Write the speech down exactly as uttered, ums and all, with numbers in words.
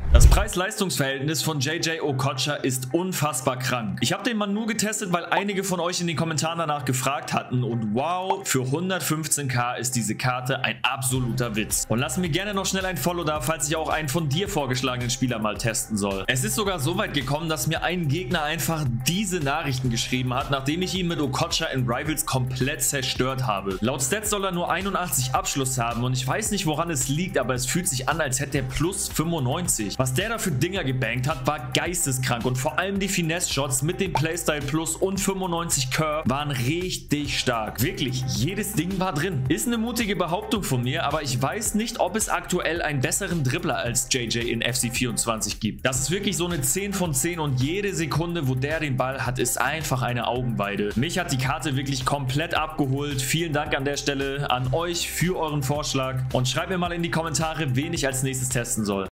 Das Preis-Leistungs-Verhältnis von J J Okocha ist unfassbar krank. Ich habe den Mann nur getestet, weil einige von euch in den Kommentaren danach gefragt hatten und wow, für hundertfünfzehn K ist diese Karte ein absoluter Witz. Und lass mir gerne noch schnell ein Follow da, falls ich auch einen von dir vorgeschlagenen Spieler mal testen soll. Es ist sogar so weit gekommen, dass mir ein Gegner einfach diese Nachrichten geschrieben hat, nachdem ich ihn mit Okocha in Rivals komplett zerstört habe. Laut Stats soll er nur einundachtzig Abschluss haben und ich weiß nicht, woran es liegt, aber es fühlt sich an, als hätte er plus fünfundneunzig. Was der da für Dinger gebankt hat, war geisteskrank und vor allem die Finesse-Shots mit dem Playstyle Plus und fünfundneunzig Curve waren richtig stark. Wirklich, jedes Ding war drin. Ist eine mutige Behauptung von mir, aber ich weiß nicht, ob es aktuell einen besseren Dribbler als J J in F C vierundzwanzig gibt. Das ist wirklich so eine zehn von zehn und jede Sekunde, wo der den Ball hat, ist einfach eine Augenweide. Mich hat die Karte wirklich komplett abgeholt. Vielen Dank an der Stelle an euch für euren Vorschlag und schreibt mir mal in die Kommentare, wen ich als nächstes testen soll.